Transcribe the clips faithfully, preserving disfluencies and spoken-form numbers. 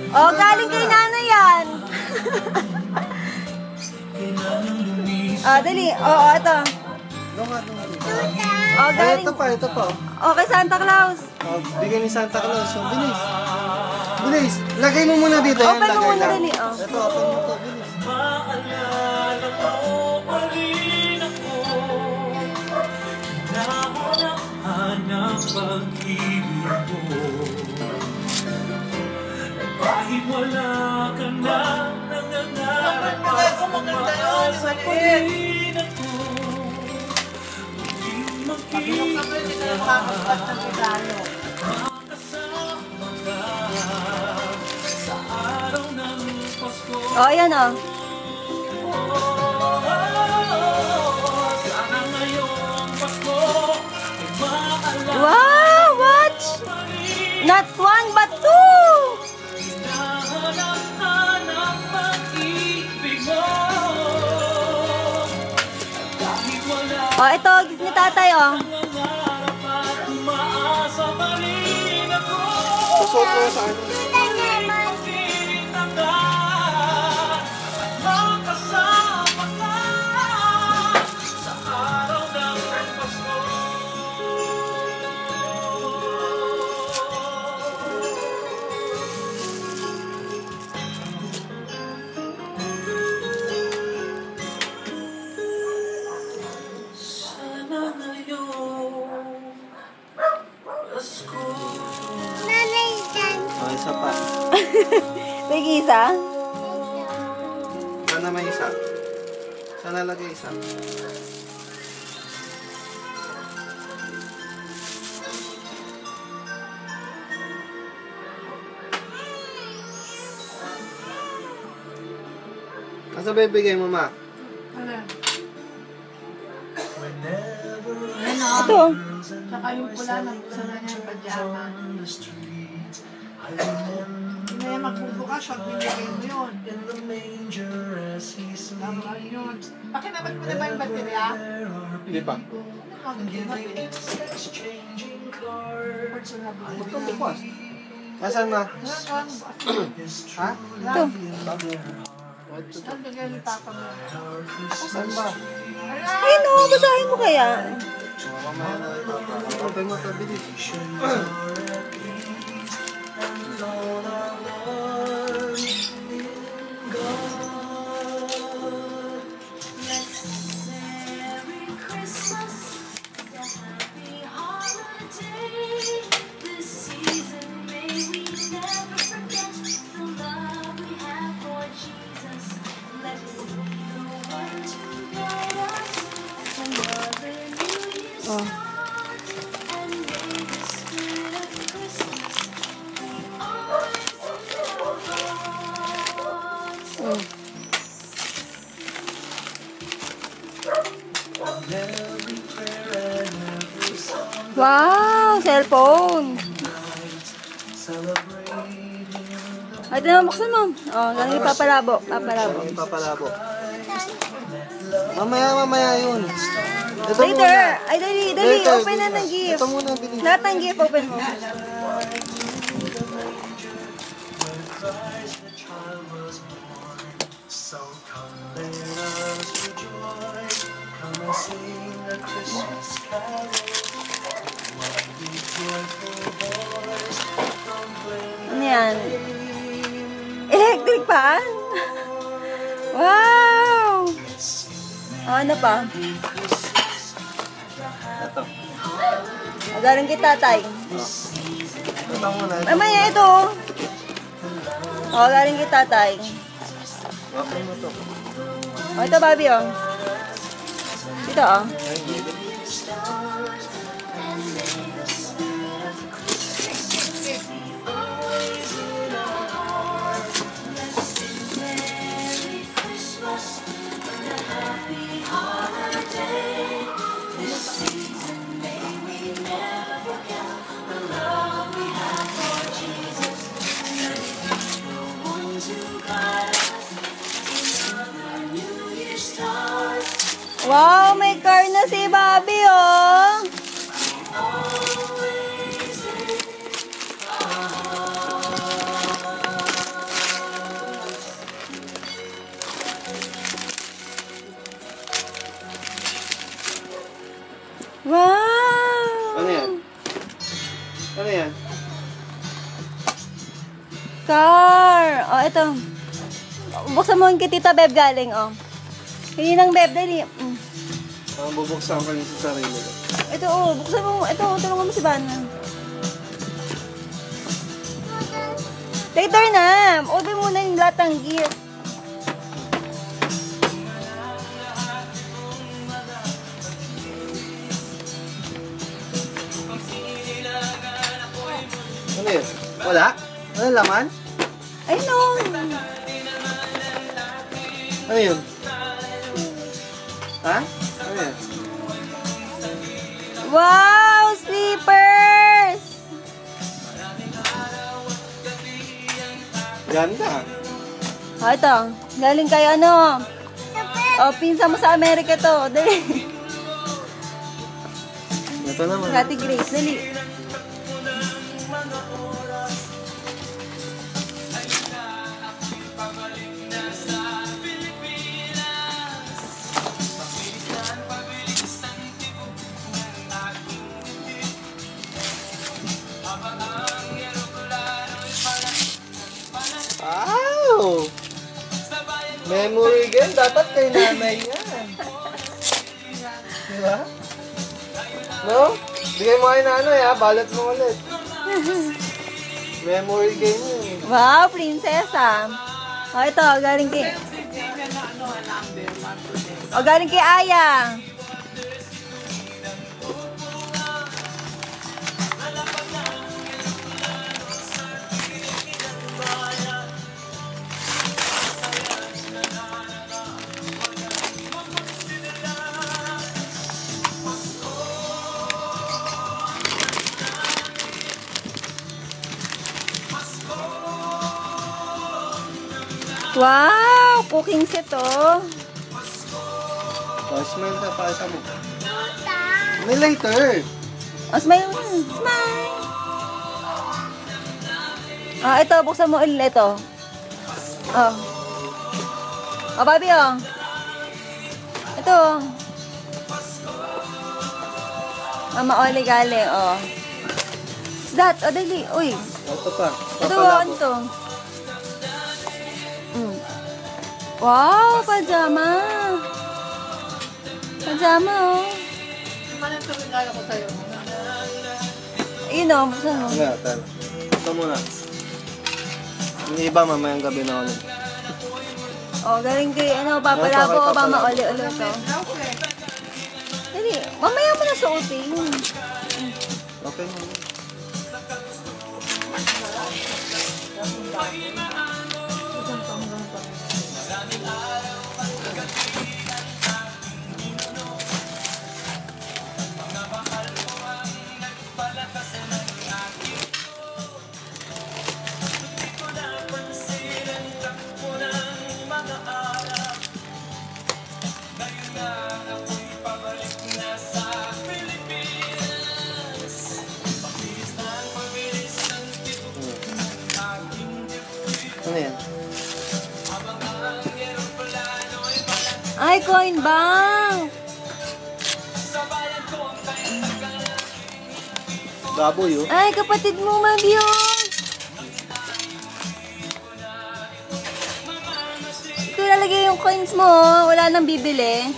Oh, galing kay nanay yan. Ah, dali. Oo, ito. Oh, galing. Ito pa, ito pa. Okay, Santa Claus. Oh, bigay ni Santa Claus. So, bilis. Bilis. Lagay mo muna dito. Open yan, mo lagay muna lang. dali. Oh. Ito, open mo to. Bilis. Maalala mo pa rin ako. Nahunahan ang pag-ibig mo. Kahit wala ka na, nangangarap ako, umaasa pa rin ako. Maging makikita makasama ka sa araw ng Pasko. Oh, ayan oh. Sana ngayong Pasko ay maalala Wow, watch! Not one, but two! hinahanap-hanap pag-ibig mo. Kahit wala Oh, ito, gift ni tatay oh. nangangarap at umaasa pa rin ako. Susot mo sa ano. Makikita ka at makasama ka sa araw ng Pasko. Sana ngayong Pasko. Oh, isa pa. May isa? Sana may isa. Sana lagay isa. Asa ba ibigay mo, ma? Ito. Saka yung pula na gusto na niya yung pajama. Hindi na magbubukas, wag binigay mo yun. Tama yun. Pakinabat mo na ba yung baterya? Hindi pa. Ito, bukas. Asan na? Ha? Ito. Saan bigay ni Papa mo? Asan ba? Ay no, basahin mo kaya. Mamaya na ito. Open mo ito, bilis. Oh. Oh. Wow, cellphone. Ay, ito na, buksan mo. Oh, ganun yung papalabo. Papalabo. Papalabo. Mamaya, mamaya yun. Ito Later. muna. Ay, dali, dali. Later, Open na bilis. ng gift. Ito muna, bilis. Lahat ng gift, open mo. Ano yan? Electric fan? Wow! Oh, ano pa? Ito. Magaling kay tatay. Ito muna. Ito. Mamaya ito. Oh, galing kay tatay. Open mo ito. Oh, ito, Bobby, oh. Ito, oh. Wow, may car na si Bobby, oh. Oscar! O, ito. Buksan mo yung kay Tita Beb galing, o. Hindi nang Beb, dali. Mm. Ang bubuksan ko yung sa sarili ko. Ito, o. Buksan mo. Ito, tulungan mo si Vanna. Later na. Open mo na yung lahat ng gear. Ano yun? Wala? Ano laman? Ay, no. Ano yun? Ha? Ano yun? Wow! Slippers! Ganda. O, ito. Galing kay ano. O, pinsa mo sa Amerika to. Dali. Ito naman. Kati Grace, dali. Wow! Memory game. Dapat kay nanay yan. Diba? No? Bigay mo kay nanay ha. Balat mo ulit. Memory game yun. Wow, prinsesa. O, ito. Galing kay... O, galing kay Aya. Wow! Cooking set, oh. Oh, smile ka. Pakita mo. May lighter. Oh, smile. Smile. Ah, ito. Buksan mo ulit ito. Oh. Oh, Bobby, oh. Ito. Mama Oli galing, oh. What's that? Oh, dali. Uy. Ito pa. Ito, ano to? Mm. Wow, pajama. Pajama, oh. Ano ito regalo ko sa'yo? Yun, oh. Buksan mo. Nga, tala. Ito muna. Yung iba mamayang gabi na ulit. Oh, galing kay, ano, papalabo o mama Oli ulit, oh. Okay. Dali, mamaya mo na suotin. Okay mo. Ano yan? Ay, coin bank! Baboy, oh. Ay, kapatid mo, Mabi, oh. Ito lalagay yung coins mo, oh. Wala nang bibili.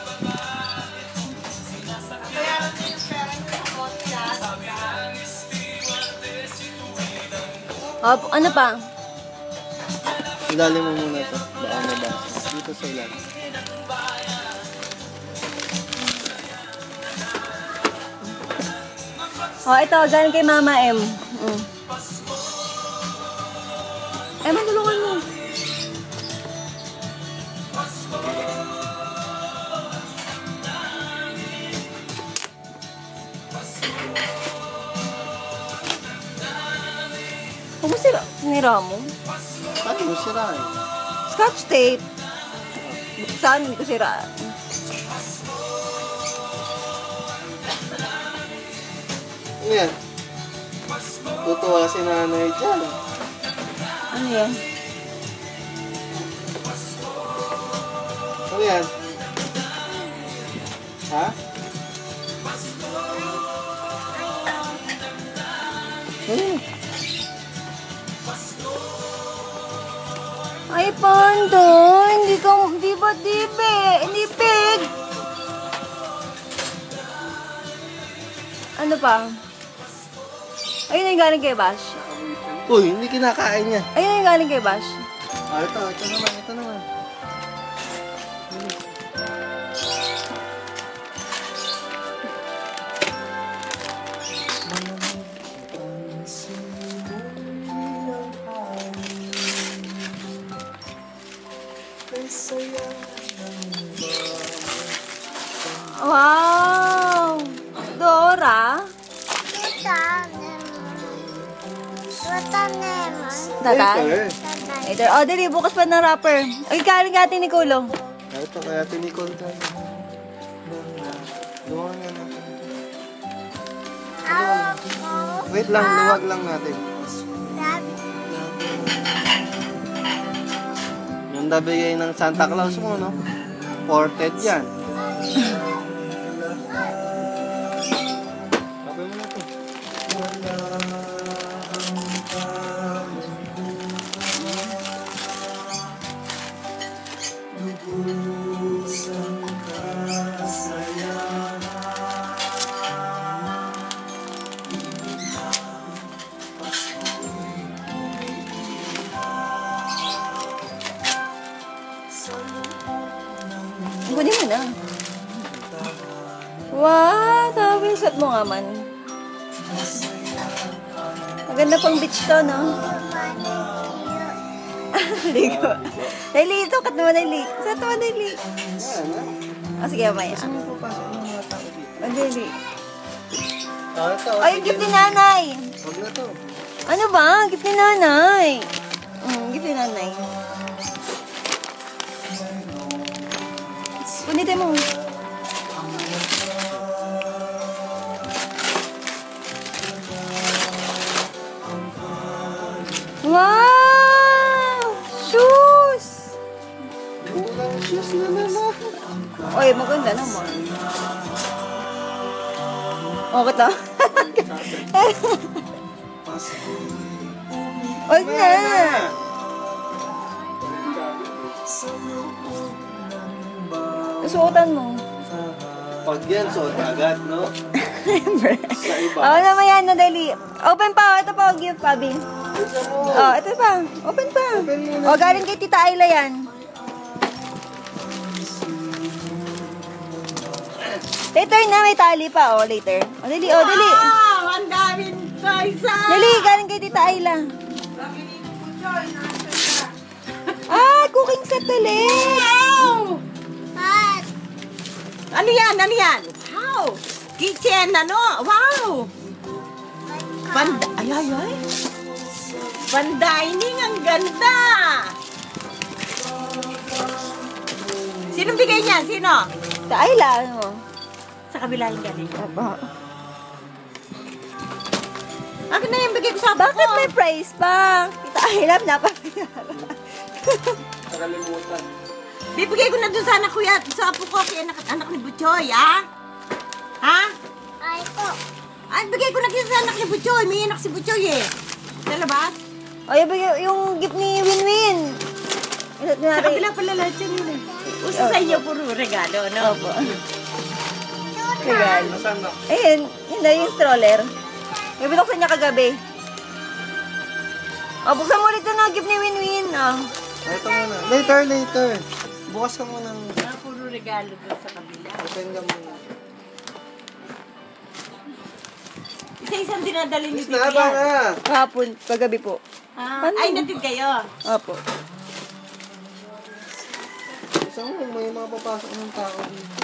Oh, ano pa? Ilalim mo muna ito. Baka mabasa. Dito sa ilalim. Oh, ito, galing kay Mama M. Mm. Eh, matulungan mo. Huwag mo sira. Sinira mo. Paano mo sirain? Scotch tape. Saan hindi ko sira? Ano yan? Tutuwa si nanay dyan. Ano yan? Ano yan? Ha? Hmm. Ay, Pando. Hindi ka, di ba, di be? Hindi pig. Ano pa? Ayun yung galing kay Bash. Uy, hindi kinakain niya. Ayun yung galing kay Bash. Ah, ito, ito naman, ito naman. Wow! Dora? Tata? Later. Later. Oh, dali, bukas pa ng wrapper. Ay, kaling natin ni Kulong. Ah, ito, kaya tinikol ka. Luwag nga natin. Wait lang, luwag lang natin. Yung nabigay ng Santa Claus mo, no? Ported yan. Kapay mo na ito. Kunin mo na. Wow, sabi suot mo nga man. Maganda pang beach to, no? Ligo. Dali, sukat mo, Dali. Sukat mo, Dali. O, sige, mamaya. Saan mo papasok ng mga tao dito? O, Dali. Ah, ito. Ay, yung gift ni nanay. Huwag na to. Ano ba? Gift ni nanay. Hmm, gift ni nanay. Punitin mo. Wow! Shoes! Kulang shoes na naman. Oy, maganda naman. Okay to? Huwag na! Suotan mo. Pag yan, suot agad, no? Sa iba. Oo naman yan, nadali. Open pa, ito pa, gift pa, Bin. Oh, ito pa. Open pa. Open mo na. O, galing kay Tita Ayla yan. Later na, may tali pa, oh, later. O, dali, o, dali. Wow! Ang daming toys, ah! Dali, galing kay Tita Ayla. Ah, cooking set ulit. Wow! Ano yan? Ano yan? Wow! Kitchen, ano? Wow! Pan... Ay, ay, ay! Pan-dining, ang ganda! Sinong bigay niya? Sino? Tita Ayla, ano? Sa kabila yung galing. Aba. Akin na yung bigay ko sa apo Bakit ko. may price pa? Tita Ayla, napapagala. Nakalimutan. Bibigay ko na dun sa anak ko yan. Sa apo ko, kaya anak, anak ni Butchoy, ha? Ha? Ay po. Ay, bigay ko na dun sa anak ni Butchoy. May anak si Butchoy, eh. Sa labas? O, yung, yung gift ni Winwin. Sa kabila pala lahat yan yun, eh. Uso sa inyo, puro regalo, no? Opo. Regal. Nasaan na? Ayun, yun na yung stroller. Yung binuksan niya kagabi. O, buksan mo ulit na gift ni Winwin. O. Ito muna. Later, later. Bukas ka muna. Ah, puro regalo dun sa kabila. Open ka muna. Isa-isang dinadali niyo Miss dito na, yan. Vanna. Kahapon, kagabi po. Ah, ay, natid kayo. Opo. Isang mo, may mga papasok ng tao dito.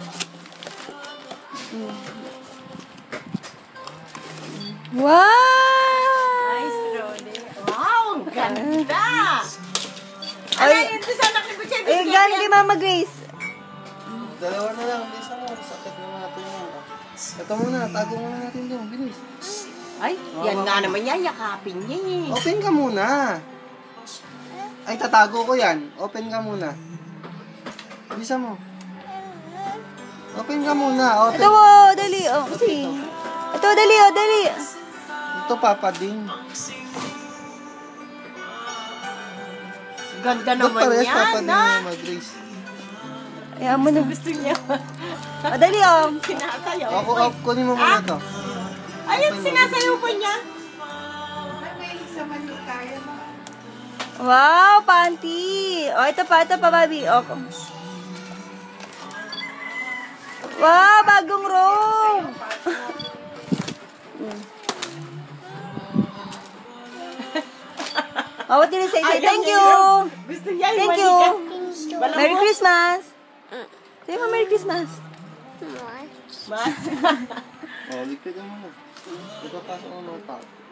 Wow! Nice, Rode. Wow, ang ganda! Ay. Ay, ito sa anak ni Butchoy. Ayun, galing kay Mama Grace. Dalawa na lang. Bisa mo. Sakit na natin yan. Ito muna. Tago muna natin doon. Bilis. Ay, yan nga naman yan. Yakapin niya eh. Open ka muna. Ay, tatago ko yan. Open ka muna. Bisa mo. Open ka muna. Open. Ito, oh, dali. Oh, kasi. Ito, dali, oh, dali. Ito, Papa Ding. Ganda Ba't naman parehas yan, dapat na? na mag-race? Ayan mo na. Gusto niya. O, dali, oh. Sinasayaw Ako, ko. ako, kunin mo muna Ah? to. Ayun, sinasayaw ko niya. Wow, panty. O, ito pa, ito pa, Bobby. O. Wow, bagong robe. Mm. Oh, what did you say? Say, thank you. Gusto niya yung Thank you. Balam Merry mo. Christmas. Say mo, Merry Christmas. Mas. Oh, likod mo muna. Ipapasok mo mga tao.